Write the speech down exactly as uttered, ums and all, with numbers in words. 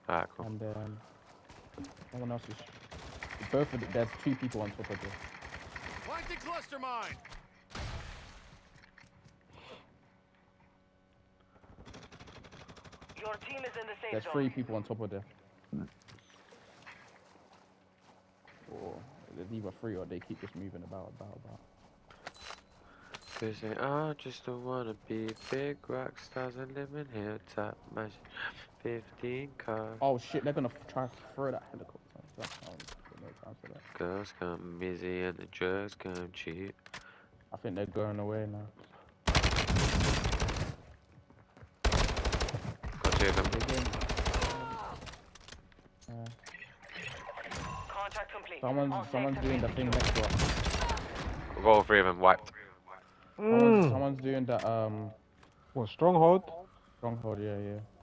Alright, cool. And um, no one else is. Both of the, there's two people on top of this. Like the cluster mine. Your team is in the safe There's zone. three people on top of there. Or there's either three or they keep just moving about, about, about. Cause they all just don't wanna be big rock stars and live in hilltop mansion. fifteen cars. Oh shit, they're gonna try to throw that helicopter. That's how no time for that. Girls come easy and the drugs come cheap. I think they're going away now. Got two of them. Yeah. Contract complete. Someone's All someone's safe doing the thing next to us. I've got all three of them wiped. Someone's, Mm. someone's doing the um What, stronghold? stronghold. Yeah, yeah.